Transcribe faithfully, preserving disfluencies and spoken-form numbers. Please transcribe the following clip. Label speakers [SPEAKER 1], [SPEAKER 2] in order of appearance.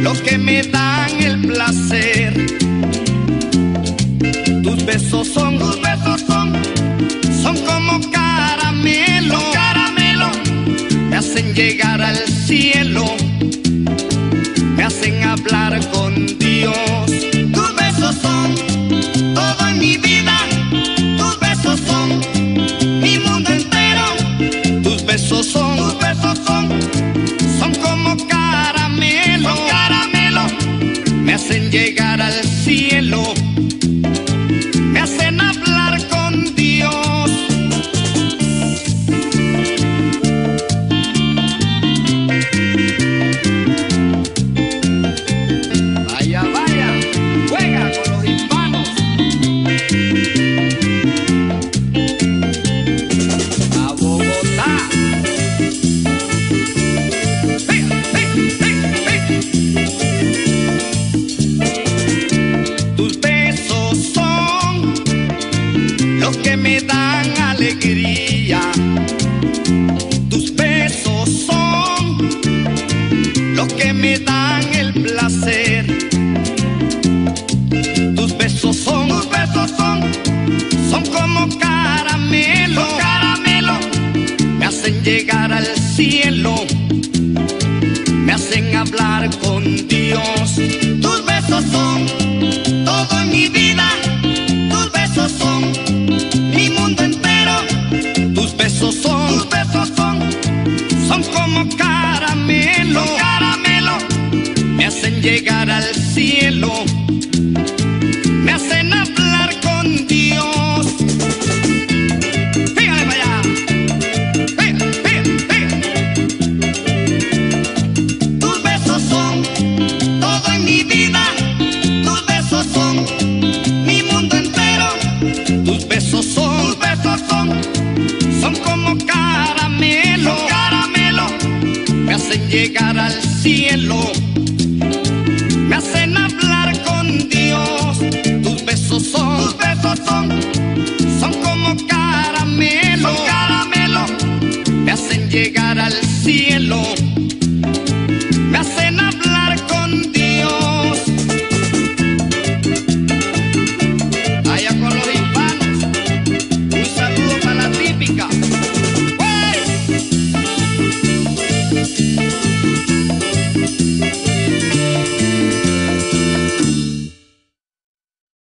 [SPEAKER 1] los que me dan el placer. Tus besos son, tus besos son, son como caramelo, caramelo. Me hacen llegar al cielo, me hacen hablar con Dios. Tus besos son todo en mi vida, tus besos son mi mundo entero. Tus besos son, tus besos son, son como caramelo, caramelo. Me hacen llegar al cielo, me hacen hablar con Dios. Vaya, vaya, juega con los hispanos. A Bogotá. Hey, hey, hey, hey. Tus besos son los que me dan alegría. Tus besos son los que me dan el placer. Tus besos son, tus besos son, son como caramelo, caramelo. Me hacen llegar al cielo, me hacen hablar con Dios. Tus besos son todo en mi vida, tus besos son mi mundo entero. Tus besos son, tus besos son, son como caramelo, caramelo. Me hacen llegar al cielo, me hacen hablar con Dios. Fíjate para allá. Fíjate, fíjate, fíjate. Tus besos son todo en mi vida, tus besos son mi mundo entero. Tus besos son, tus besos son, son como caramelo, caramelo. Me hacen llegar al cielo, me hacen hablar con Dios. Tus besos son, tus besos son, son como caramelo, caramelo. Me hacen llegar al cielo, me hacen hablar